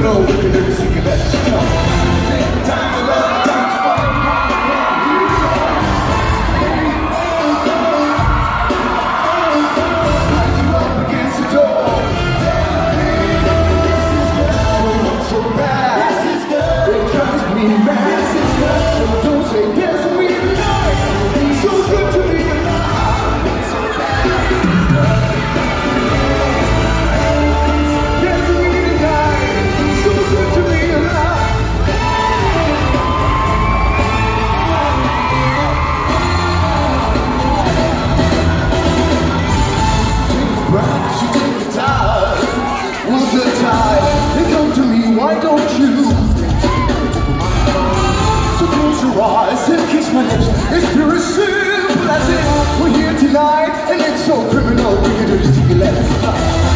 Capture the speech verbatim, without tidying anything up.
criminal, look at every single that you know. Time to love, time to fight. Like you up against the door. This is good. So bad. This is good. It drives me mad. This is good. So don't say yes to me tonight. It's so good to be alive. So bad. This is good. Yes to me tonight. It's so good to be alive. Take a breath, you take the time. What's the time? They come to me, why don't you? So close your eyes and kiss my lips. It's pure as simple as it. We're here tonight and it's so criminal. We can just take a left.